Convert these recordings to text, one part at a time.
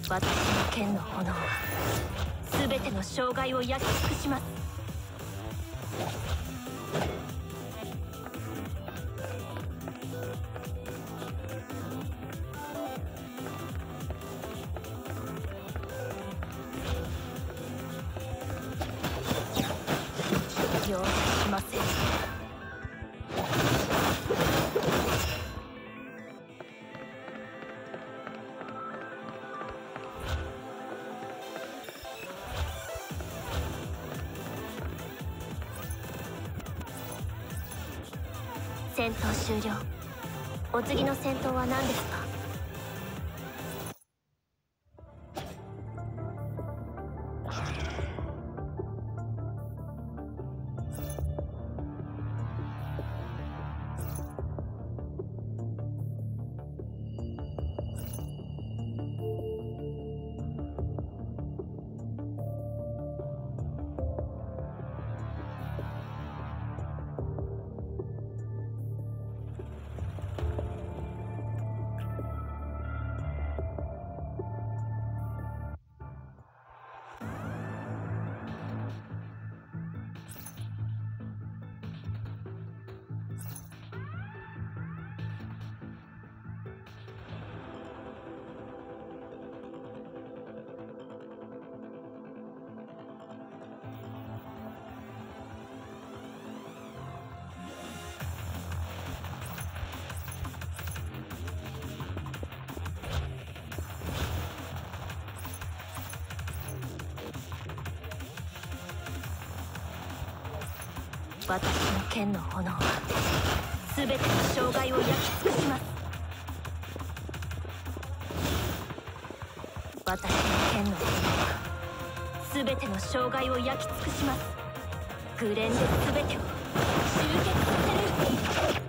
私の剣の炎は全ての障害を焼き尽くします。容赦しません。戦闘終了。お次の戦闘は何ですか？私の剣の炎は全ての障害を焼き尽くします。私の剣の炎は全ての障害を焼き尽くします。グレンで全てを集結させる。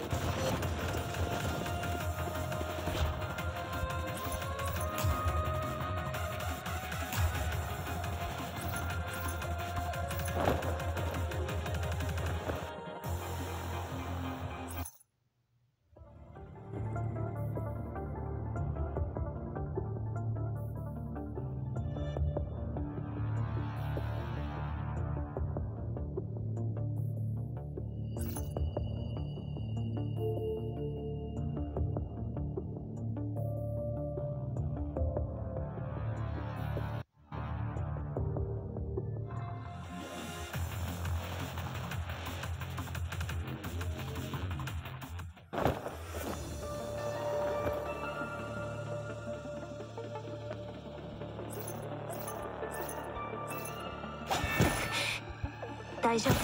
大丈夫です。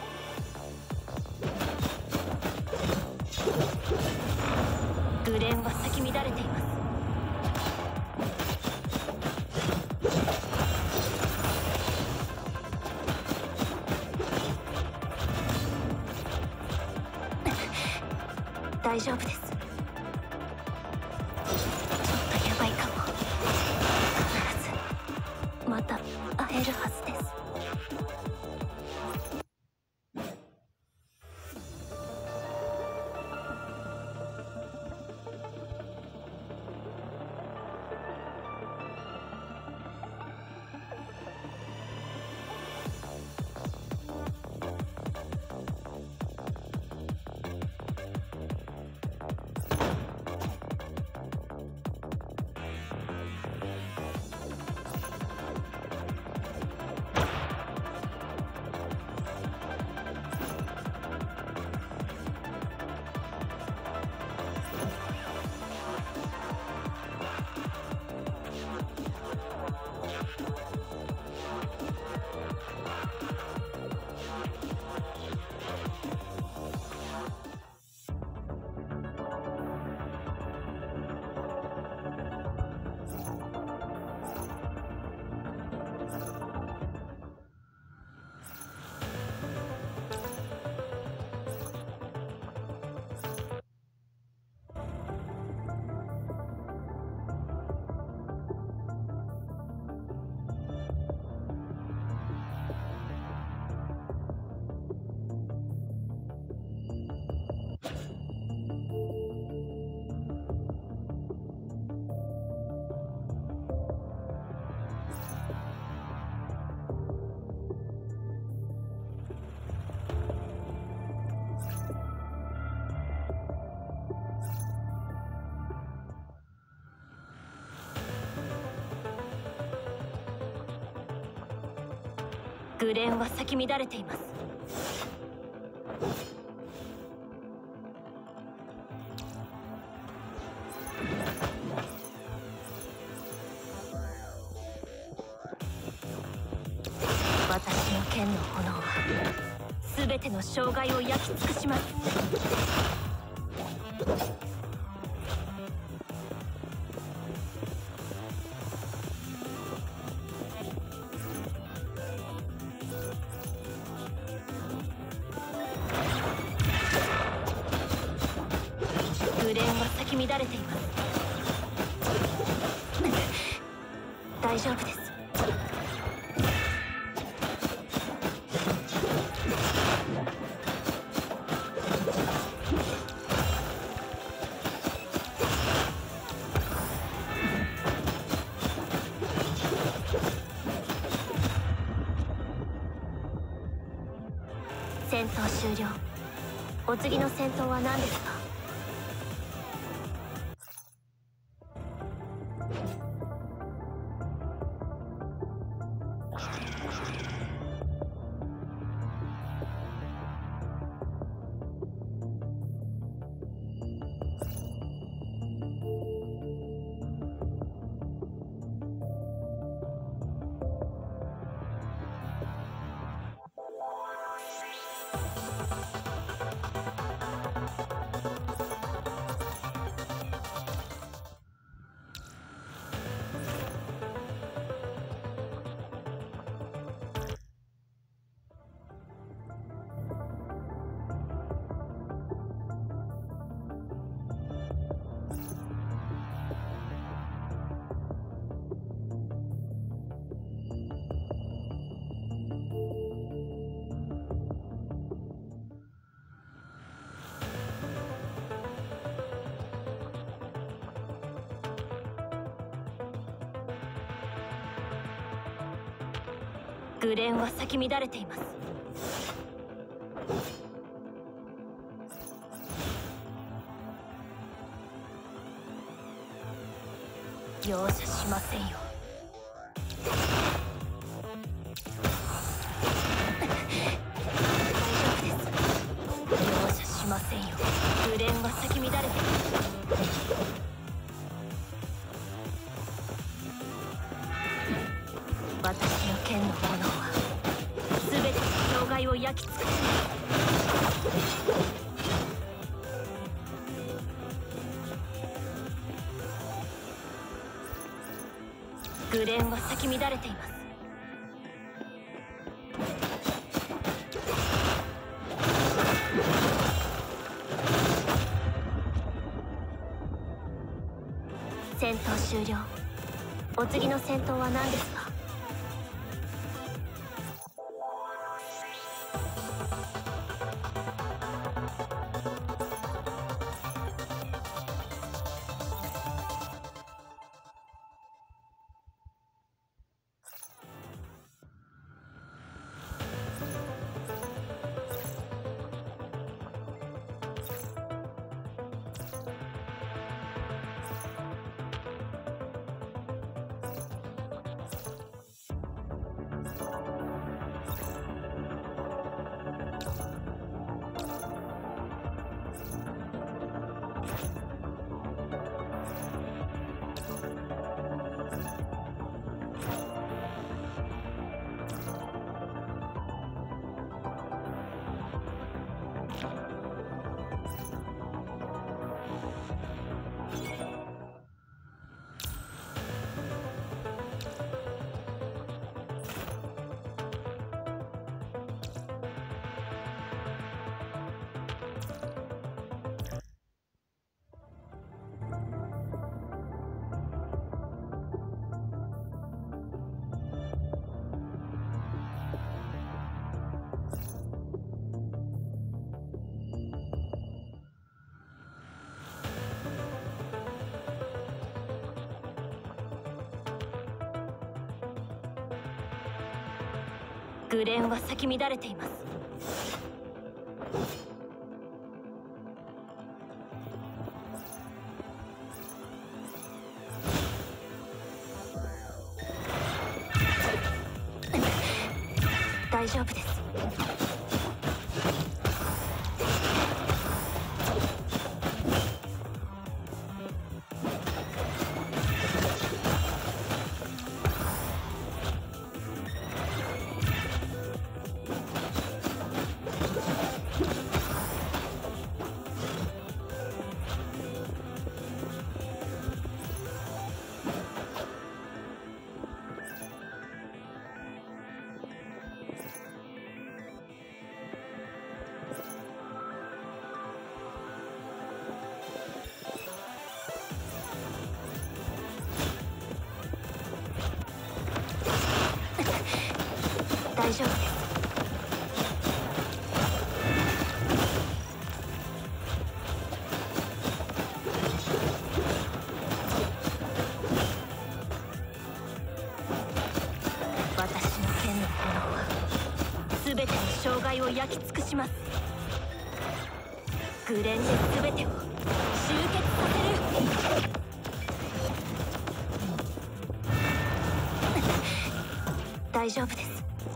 グレンは咲き乱れています。大丈夫です。ちょっとやばいかも。必ずまた会えるはずです。 グレンは咲き乱れています。私の剣の炎は全ての障害を焼き尽くします。グレンは咲き乱れています。大丈夫です。戦闘終了。お次の戦闘は何ですか？グレンは咲き乱れています。容赦しませんよ。大丈夫です。容赦しませんよ。グレンは咲き乱れています。私の剣の炎は全ての障害を焼き尽くします。グレンは咲き乱れています。戦闘終了。お次の戦闘は何ですか？グレンは咲き乱れています。大大丈夫です。大丈夫です。私の剣の炎は全ての障害を焼き尽くします。グレンで全てを集結させる。大丈夫です。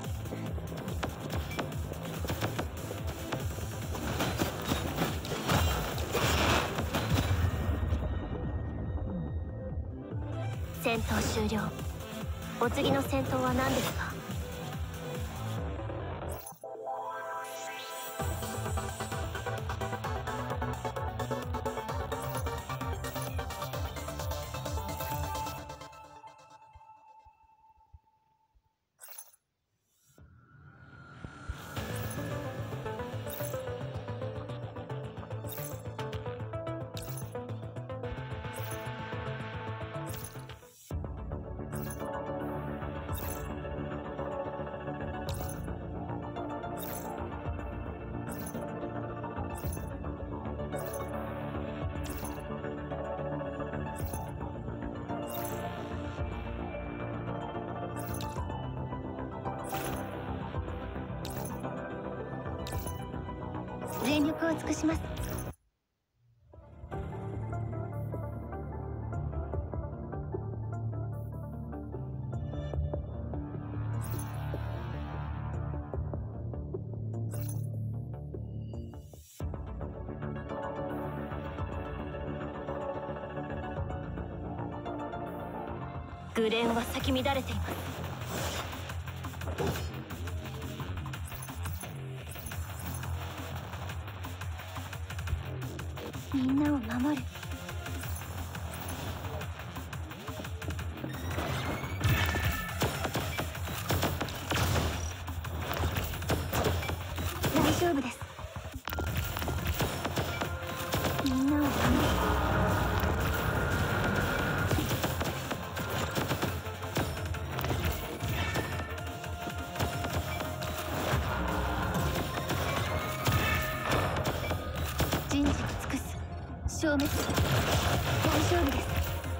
戦闘終了。お次の戦闘は何ですか？全力を尽くします。グレンは咲き乱れています。みんなを守る。大丈夫です。みんなを守る。人事を尽くす。消滅。大丈夫です。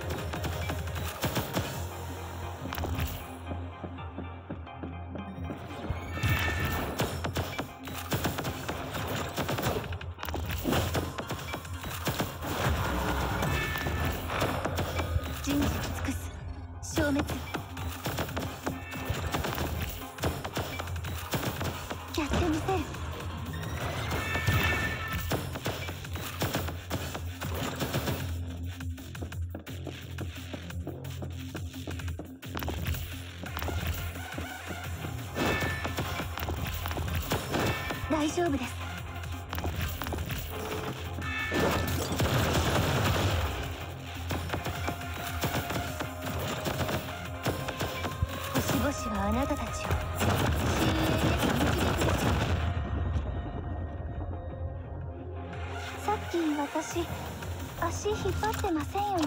人事を尽くす。消滅。やってみせる。大丈夫です。星々はあなたたちをさっき私足引っ張ってませんよね。